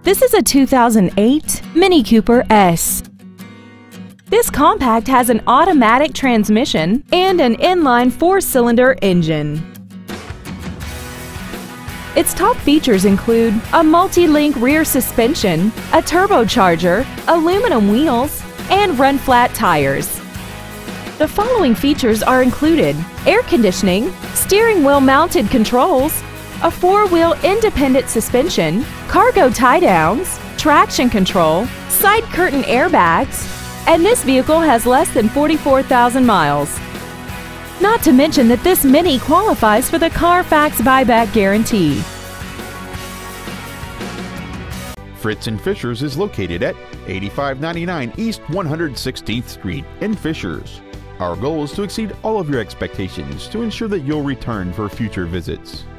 This is a 2008 Mini Cooper S. This compact has an automatic transmission and an inline 4-cylinder engine. Its top features include a multi-link rear suspension, a turbocharger, aluminum wheels, and run-flat tires. The following features are included: air conditioning, steering wheel mounted controls, a 4-wheel independent suspension, cargo tie-downs, traction control, side curtain airbags, and this vehicle has less than 44,000 miles. Not to mention that this Mini qualifies for the Carfax buyback guarantee. Fritz & Fishers is located at 8599 East 116th Street in Fishers. Our goal is to exceed all of your expectations to ensure that you'll return for future visits.